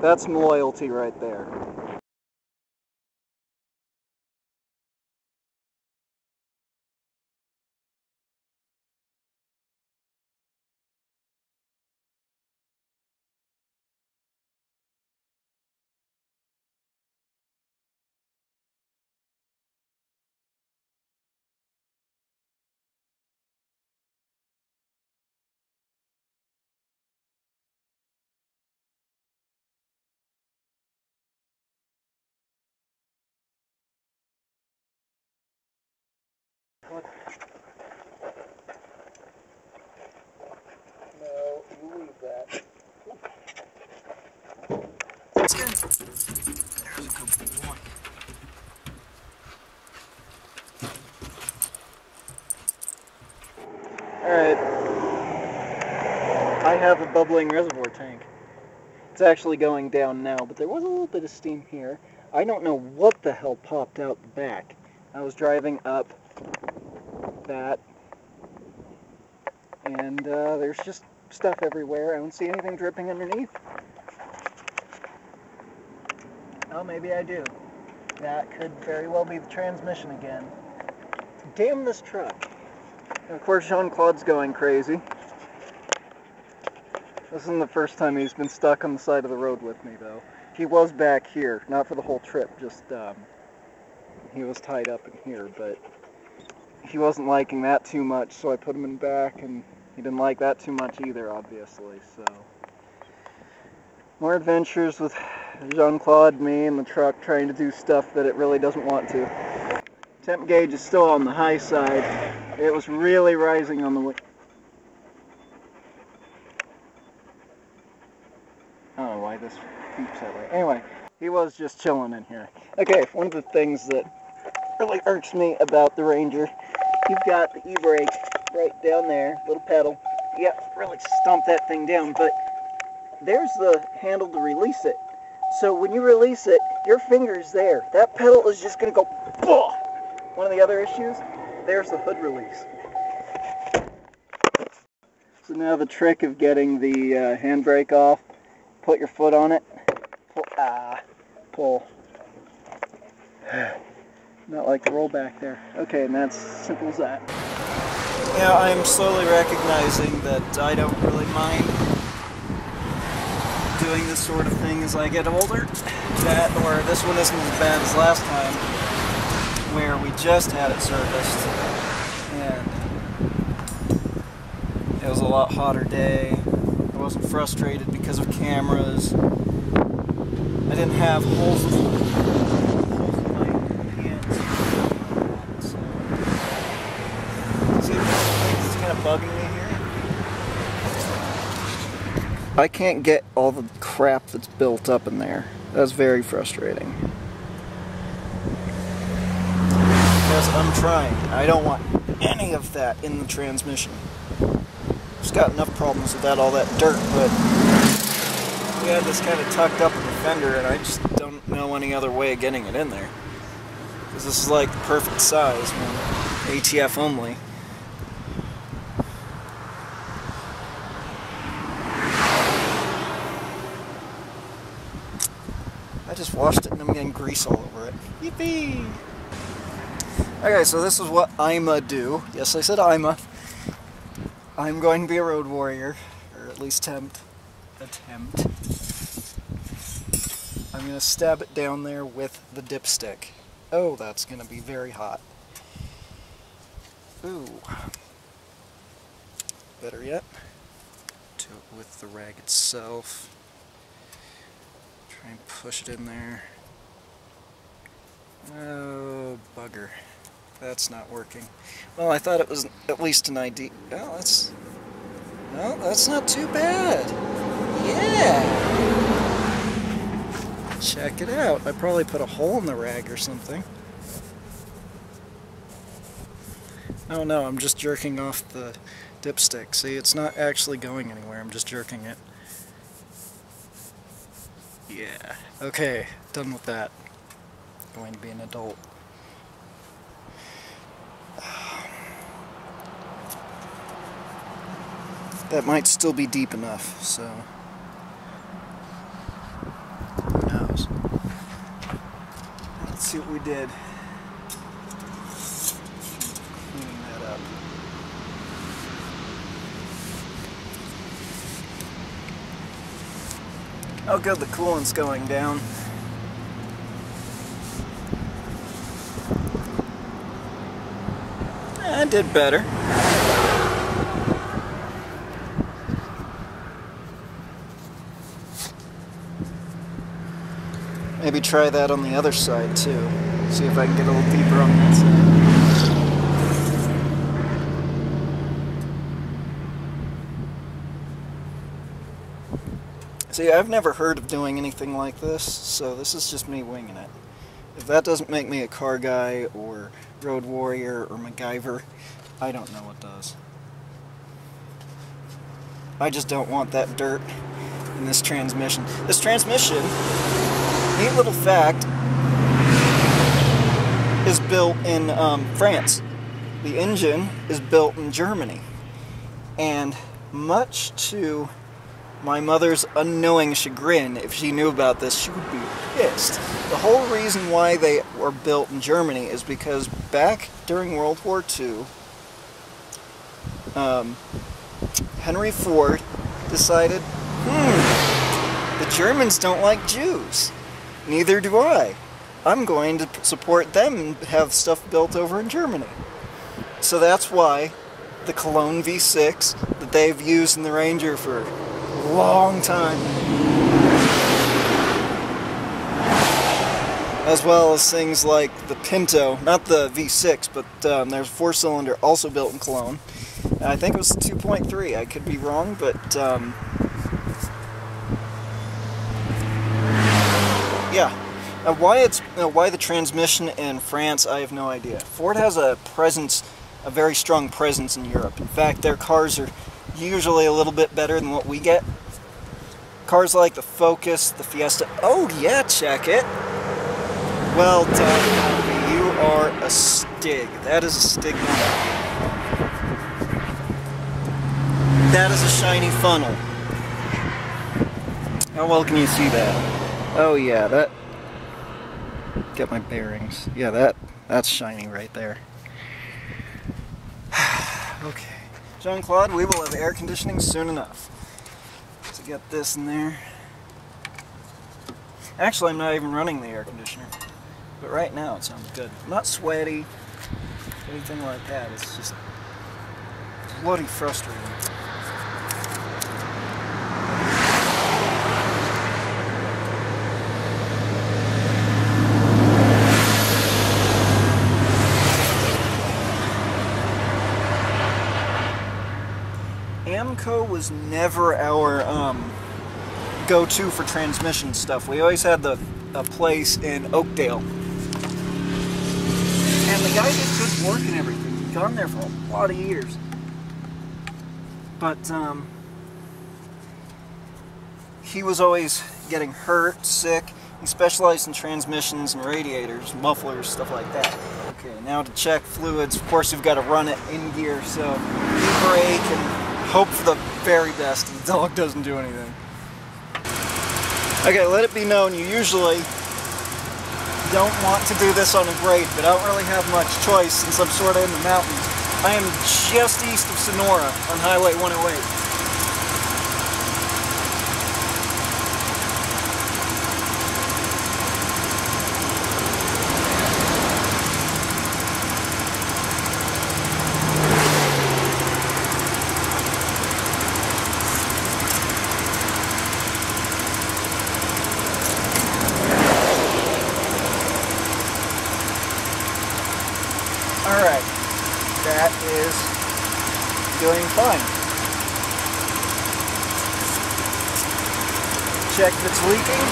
That's some loyalty right there. What? No, you leave that. That's good. There's a good boy. Alright. I have a bubbling reservoir tank. It's actually going down now, but there was a little bit of steam here. I don't know what the hell popped out the back. I was driving up that, and there's just stuff everywhere. I don't see anything dripping underneath. Oh, maybe I do. That could very well be the transmission again. Damn this truck. And of course, Jean-Claude's going crazy. This isn't the first time he's been stuck on the side of the road with me, though. He was back here, not for the whole trip, just, he was tied up in here, but he wasn't liking that too much, so I put him in back, and he didn't like that too much either, obviously, so. More adventures with Jean-Claude, me, and the truck trying to do stuff that it really doesn't want to. Temp gauge is still on the high side. It was really rising on the way. I don't know why this beeps that way. Anyway, he was just chilling in here. Okay, one of the things that really irks me about the Ranger, you've got the e-brake right down there, little pedal. You got to really stomp that thing down, but there's the handle to release it. So when you release it, your finger's there. That pedal is just going to go, BOOM! One of the other issues, there's the hood release. So now the trick of getting the handbrake off, put your foot on it, pull. Not like the rollback there. Okay, and that's simple as that. Yeah, I'm slowly recognizing that I don't really mind doing this sort of thing as I get older. This one isn't as bad as last time, where we just had it serviced, and it was a lot hotter day. I wasn't frustrated because of cameras. I didn't have holes in my pants. So, see, this is kind of bugging me here. I can't get all the crap that's built up in there. That's very frustrating. Because I'm trying. I don't want any of that in the transmission. Just got enough problems without all that dirt, but we had this kind of tucked up in the fender, and I just don't know any other way of getting it in there. Because this is like the perfect size, man. ATF only. I just washed it and I'm getting grease all over it. Yippee! Okay, so this is what I'ma do. Yes, I said I'ma. I'm going to be a road warrior, or at least attempt. I'm going to stab it down there with the dipstick. Oh, that's going to be very hot. Ooh. Better yet, do it with the rag itself. Try and push it in there. Oh, bugger. That's not working. Well, I thought it was at least an idea. Oh, that's not too bad. Yeah. Check it out. I probably put a hole in the rag or something. Oh no, I'm just jerking off the dipstick. See, it's not actually going anywhere. I'm just jerking it. Yeah. Okay, done with that. Going to be an adult. That might still be deep enough, so goes. Let's see what we did. Cleaning that up. Oh good, the coolant's going down. I did better. Maybe try that on the other side too. See if I can get a little deeper on that side. See, I've never heard of doing anything like this, so this is just me winging it. If that doesn't make me a car guy or road warrior or MacGyver, I don't know what does. I just don't want that dirt in this transmission. This transmission, neat little fact, is built in France. The engine is built in Germany. And much to my mother's unknowing chagrin, if she knew about this, she would be pissed. The whole reason why they were built in Germany is because back during World War II, Henry Ford decided, the Germans don't like Jews. Neither do I. I'm going to support them and have stuff built over in Germany. So that's why the Cologne V6 that they've used in the Ranger for a long time, as well as things like the Pinto, not the V6, but there's a 4-cylinder also built in Cologne. I think it was 2.3, I could be wrong, but yeah. Why the transmission in France, I have no idea. Ford has a presence, a very strong presence in Europe. In fact, their cars are usually a little bit better than what we get. Cars like the Focus, the Fiesta. Oh yeah, check it. Well done, you are a Stig. That is a Stig number. That is a shiny funnel. How well can you see that? Oh yeah, that... Get my bearings. Yeah, that's shiny right there. Okay. Jean-Claude, we will have air conditioning soon enough. So get this in there. Actually, I'm not even running the air conditioner. But right now it sounds good. I'm not sweaty, anything like that. It's just bloody frustrating. Amco was never our go-to for transmission stuff. We always had a place in Oakdale. And the guy did good work and everything. He'd gone there for a lot of years. But he was always getting hurt, sick. He specialized in transmissions and radiators, mufflers, stuff like that. Okay, now to check fluids. Of course, you've got to run it in gear, so brake and hope for the very best the dog doesn't do anything. Okay, let it be known you usually don't want to do this on a grade, but I don't really have much choice since I'm sort of in the mountains. I am just east of Sonora on Highway 108. Alright, that is doing fine. Check if it's leaking.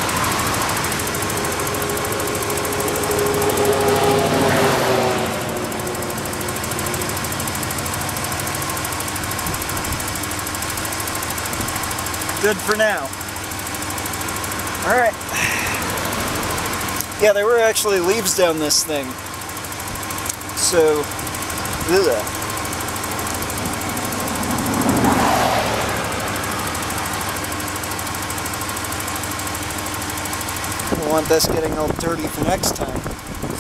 Good for now. Alright. Yeah, there were actually leaves down this thing. So, ugh. want this getting all dirty for next time.